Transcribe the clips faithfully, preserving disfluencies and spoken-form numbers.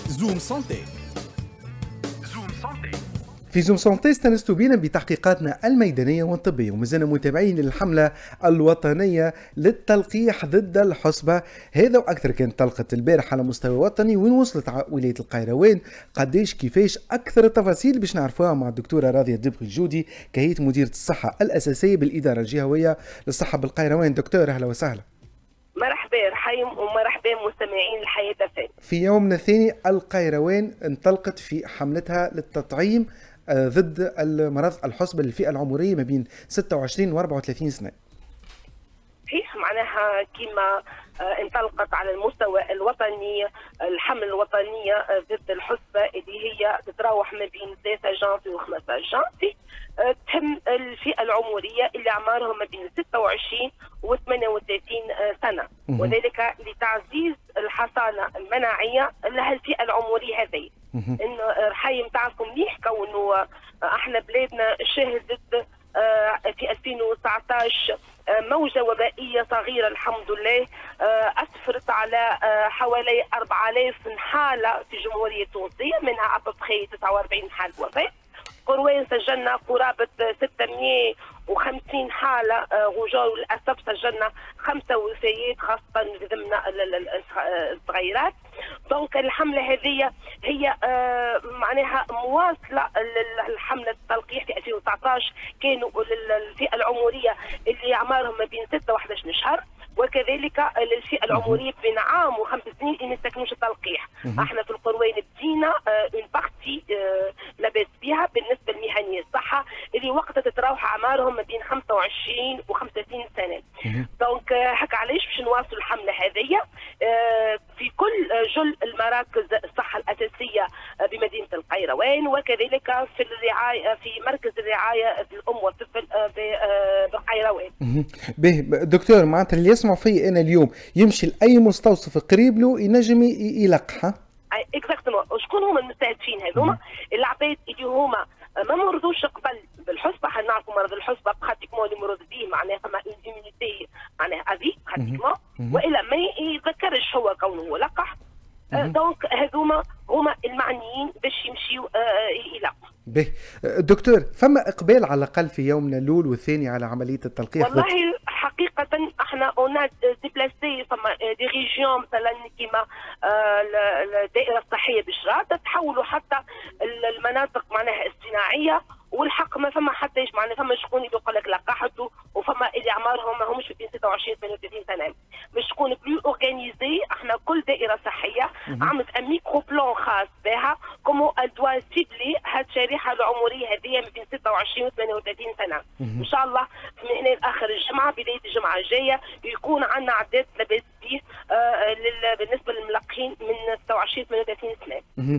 زوم سانتي. زوم سانتي. في زوم سانتي استنستوا بينا بتحقيقاتنا الميدانية والطبية، ومازلنا متابعين للحملة الوطنية للتلقيح ضد الحصبة. هذا وأكثر كانت طلقة البارح على مستوى وطني، وين وصلت ولاية القيروان، قديش كيفاش أكثر التفاصيل باش نعرفوها مع الدكتورة راضية الدبغي الجودي كهيئة مديرة الصحة الأساسية بالإدارة الجهوية للصحة بالقيروان. دكتور أهلا وسهلا. مرحبا رحيم ومرحبا مستمعين الحياة الثاني. في يومنا الثاني القيروان انطلقت في حملتها للتطعيم ضد المرض الحصبة للفئة العمرية ما بين ستة وعشرين و أربعة وثلاثين سنة. صحيح، معناها كما انطلقت على المستوى الوطني الحملة الوطنية ضد الحصبة اللي هي تتراوح ما بين ثلاثة جانفي و خمسة عشر جانفي، تهم الفئة العمرية اللي أعمارهم ما بين ستة وعشرين و ثمانية وثلاثين سنة، وذلك لتعزيز الحصانة المناعية لهالفئة العمرية هذه. إنه رحيم تعرفوا مليح كونه احنا بلادنا شهدت في ألفين وتسعطاش موجة وبائية صغيرة الحمد لله أسفرت على حوالي أربعة آلاف حالة في الجمهورية التونسية، منها أبخي تسعة وأربعين حالة وفاة. قروان سجلنا قرابة ستمائة وخمسين حالة غجار، وللأسف سجلنا خمسة وفيات خاصة ضمن الصغيرات. دونك الحملة هذه هي معناها مواصلة للحملة التلقيح في ألفين وتسعطاش، كانوا للفئة العمرية اللي أعمارهم ما بين ستة و أحد عشر شهر، وكذلك للفئة العمرية بين عام وخمس سنين اللي ما يستكملوش التلقيح. احنا في القروان بدينا اون بارتي لاباس بها بالنسبة لمهنيي الصحة اللي وقتها تتراوح أعمارهم ما بين خمسة وعشرين و خمسة وثلاثين سنة. دونك هكا علاش باش نواصلوا الحملة هذه في كل جل المراكز الصحة الأساسية بمدينة القيروان، وكذلك في الرعاية في مركز الرعاية الأم والطفل بالقيروان. به دكتور، معناتها اللي يسمع فيه أنا اليوم يمشي لأي مستوصف قريب له ينجم يلقحها. اكزاكتومون. وشكون هما المستهدفين هذوما؟ العباد اللي هما ما مرضوش قبل بالحصبة. حنا نعرفوا مرض الحصبة براتيكمون اللي مرض به معناها فما ايميونيتي معناها افي براتيكمون، والا ما يتذكرش هو كونه هو لقح. دونك هذوما هما المعنيين باش يمشيوا يلقحوا. به دكتور، فما اقبال على الاقل في يومنا الاول والثاني على عمليه التلقيح؟ والله حقيقه احنا اون ديبلاسي فما دي ريجيون مثلا كيما الدائره الصحيه بشرات تحولوا حتى المناطق معناها الصناعيه، والحق ما فما حتى ايش معناها فما شكون اللي يقول لك لقحته، وفما اللي اعمارهم ما همش بين ستة وعشرين ثمانية وثلاثين سنه. باش تكون بلو اورغانيزي، احنا كل دائره صحيه عملت ان ميكرو بلان خاص بها كومون ال دوا سيبلي هاد الشريحه العمريه هذه ما بين ستة وعشرين و ثمانية وثلاثين سنه. ان شاء الله من هنا لاخر الجمعه بدايه الجمعه الجايه يكون عندنا عدد لاباس به آه بالنسبه للملقحين من ستة وعشرين ثمانية وثلاثين سنه.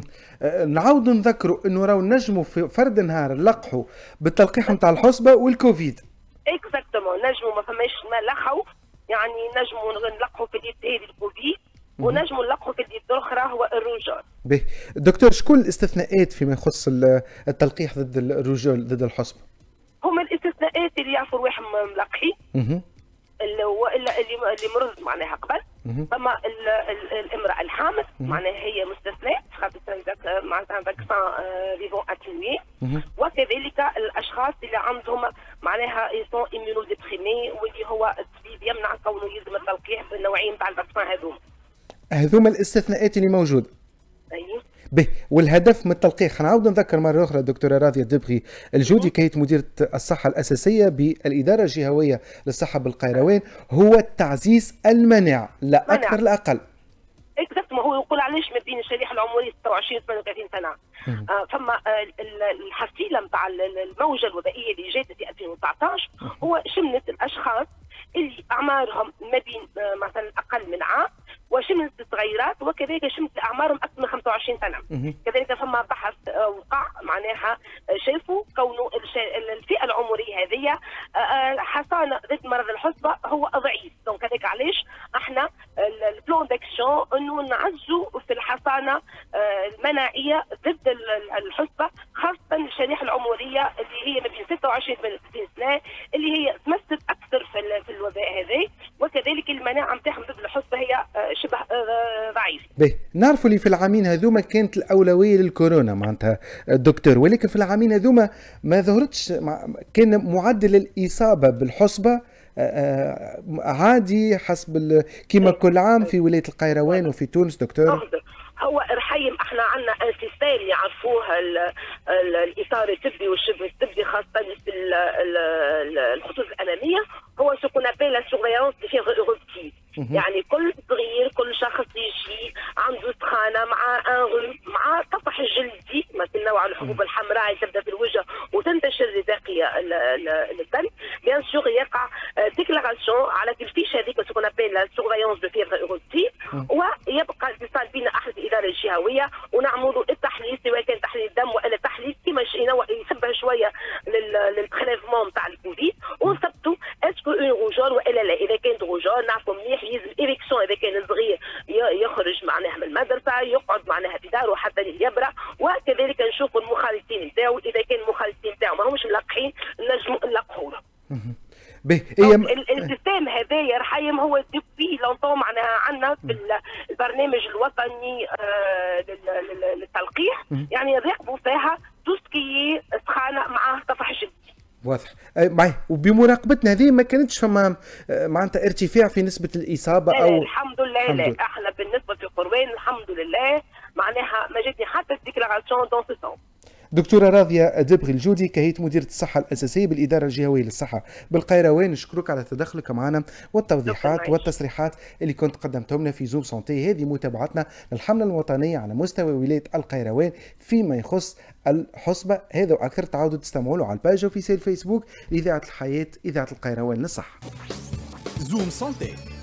نعاودوا نذكروا انه راهو نجموا في فرد نهار نلقحوا بالتلقيح نتاع الحصبه والكوفيد. اكزاكتومون، نجموا ما فماش ما لقحوا، يعني نجموا نلقحوا في اليد هذه الكوفيد، ونجموا نلقحوا في اليد الاخرى هو الرجال. به دكتور، شكون الاستثناءات فيما يخص التلقيح ضد الرجال ضد الحصبه؟ هما الاستثناءات اللي يعرفوا رواحهم ملقحين، اللي اللي اللي مرض معناها قبل، فما الامراه الحامل معناها هي مستثناء خاطر معناتها فاكسان فيفون اتنوي، وكذلك الاشخاص اللي عندهم معناها يسون ايمونو ديبريمي واللي هو الطبيب يمنع كونه يلزم التلقيح بالنوعين نتاع الفاكسان هذوما. هذوما الاستثناءات اللي موجوده. ايوه. به والهدف من التلقيح، نعاود نذكر مرة أخرى دكتورة راضية الدبغي الجودي كهيئة مديرة الصحة الأساسية بالإدارة الجهوية للصحة بالقيروان، هو تعزيز المناعة لا أكثر لا أقل. اكزاكت، ما هو يقول علاش ما بين الشريحة العمرية ستة وعشرين ثمانية وثلاثين سنة. آه فما آه الحصيلة نتاع الموجة الوبائية اللي جات في ألفين وتسعطاش هو شملت الأشخاص اللي أعمارهم ما بين آه مثلا أقل من عام، وشملت الصغيرات، وكذلك شملت اعمارهم اكثر من خمسة وعشرين سنه. كذلك فما بحث وقع معناها شافوا كونه الفئه العمريه هذه حصانه ضد مرض الحصبه هو ضعيف. دونك هذاك علاش احنا البلان داكسيون انه نعزوا في الحصانه المناعيه ضد الحصبه، خاصه الشريحه العمريه اللي هي ما بين ستة وعشرين ثمانية وثلاثين سنه اللي هي تمثل اكثر في الوباء هذا، وكذلك وكذلك المناعه نتاعهم ضد الحصبه هي شبه ضعيفه. باهي نعرفوا اللي في العامين هذوما كانت الاولويه للكورونا معناتها الدكتور، ولكن في العامين هذوما ما ظهرتش كان معدل الاصابه بالحصبه عادي حسب كما كل عام في ولايه القيروان وفي تونس دكتور. هو رحيم احنا عندنا ان سيستيم يعرفوه الاطار الطبي والشبه الطبي خاصه في الخطوط الاماميه، هو سو كون ابيل لا سورفيونس دي فيغ ايروبتيف. يعني كل صغير كل شخص يجي عنده سخانه مع ان مع طفح جلدي مثل نوع الحبوب الحمراء تبدا في الوجه وتنتشر لباقي البدن، بيان سور يقع ديكلاراسيون على الفيش هذيك سو كون ابيل لا سورفيونس دو فيغ ايروبتيف، ويبقى الاتصال بين احد الاداره الجهويه ونعملوا التحليل سواء كان تحليل دم والا تحليل كيما يشبه شويه للتخليفمون نتاع الكوفيد، ونثبتوا اسكو اون روجور والا لا. اذا كانت روجور نعرفوا مليح يلزم إريكسيون اذا كان صغير يخرج معناها من المدرسه يقعد معناها في داره حتى يبرع، وكذلك نشوفوا المخالطين نتاعو اذا كان المخالطين نتاعو ما همش ملقحين نجموا نلقحوا له. السيستم هذايا رحيم هو دوبي لونطون معناها عندنا في البرنامج الوطني للتلقيح، يعني يراقبوا فيها توسكي سخانه مع طفح جلدي. واضح معي، وبمراقبتنا هذه ما كانتش فما معناتها ارتفاع في نسبه الاصابه او الحمد لله الحمد لا. احنا بالنسبه في قروان الحمد لله معناها ما جاتني حتى الديكلاراسيون دون سو سون. دكتورة راضية دبغي الجودي كهيئة مديرة الصحة الأساسية بالإدارة الجهوية للصحة بالقيروان، نشكرك على تدخلك معنا والتوضيحات والتصريحات اللي كنت قدمتهم لنا في زوم سونتي. هذه متابعتنا للحملة الوطنية على مستوى ولاية القيروان فيما يخص الحصبة. هذا وأكثر تعودوا تستمعوا له على الباج اوفيسيال فيسبوك لإذاعة الحياة إذاعة القيروان للصحة. زوم سونتي.